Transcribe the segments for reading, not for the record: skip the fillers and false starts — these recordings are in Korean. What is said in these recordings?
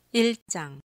1장.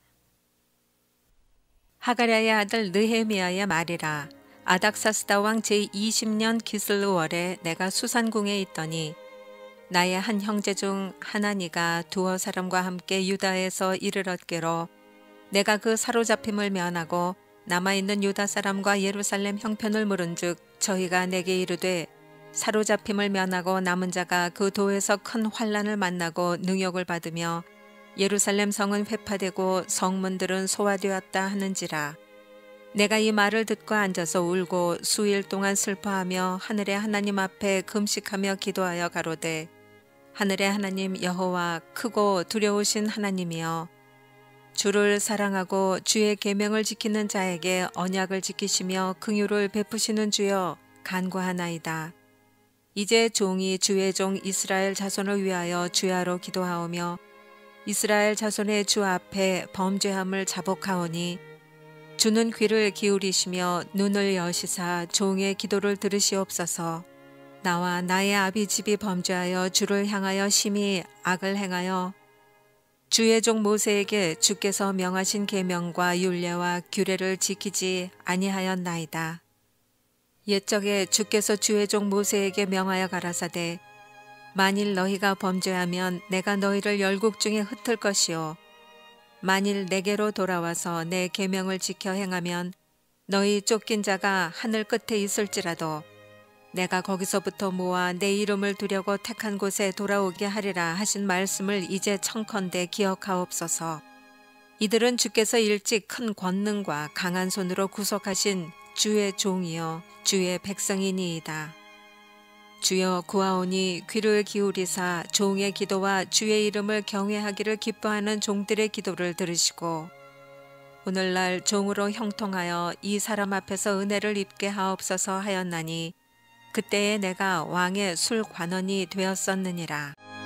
하가랴의 아들 느헤미야의 말이라. 아닥사스다 왕 제20년 기슬루월에 내가 수산궁에 있더니 나의 한 형제 중 하나니가 두어 사람과 함께 유다에서 이를 얻기로 내가 그 사로잡힘을 면하고 남아있는 유다 사람과 예루살렘 형편을 물은즉 저희가 내게 이르되 사로잡힘을 면하고 남은 자가 그 도에서 큰 환난을 만나고 능욕을 받으며 예루살렘 성은 회파되고 성문들은 소화되었다 하는지라. 내가 이 말을 듣고 앉아서 울고 수일 동안 슬퍼하며 하늘의 하나님 앞에 금식하며 기도하여 가로되 하늘의 하나님 여호와 크고 두려우신 하나님이여 주를 사랑하고 주의 계명을 지키는 자에게 언약을 지키시며 긍휼을 베푸시는 주여 간구하나이다. 이제 종이 주의 종 이스라엘 자손을 위하여 주야로 기도하오며 이스라엘 자손의 주 앞에 범죄함을 자복하오니 주는 귀를 기울이시며 눈을 여시사 종의 기도를 들으시옵소서. 나와 나의 아비 집이 범죄하여 주를 향하여 심히 악을 행하여 주의 종 모세에게 주께서 명하신 계명과 율례와 규례를 지키지 아니하였나이다. 옛적에 주께서 주의 종 모세에게 명하여 가라사대 만일 너희가 범죄하면 내가 너희를 열국 중에 흩을 것이요 만일 내게로 돌아와서 내 계명을 지켜 행하면 너희 쫓긴 자가 하늘 끝에 있을지라도 내가 거기서부터 모아 내 이름을 두려고 택한 곳에 돌아오게 하리라 하신 말씀을 이제 청컨대 기억하옵소서. 이들은 주께서 일찍 큰 권능과 강한 손으로 구속하신 주의 종이요 주의 백성이니이다. 주여 구하오니 귀를 기울이사 종의 기도와 주의 이름을 경외하기를 기뻐하는 종들의 기도를 들으시고 오늘날 종으로 형통하여 이 사람 앞에서 은혜를 입게 하옵소서 하였나니 그때에 내가 왕의 술관원이 되었었느니라.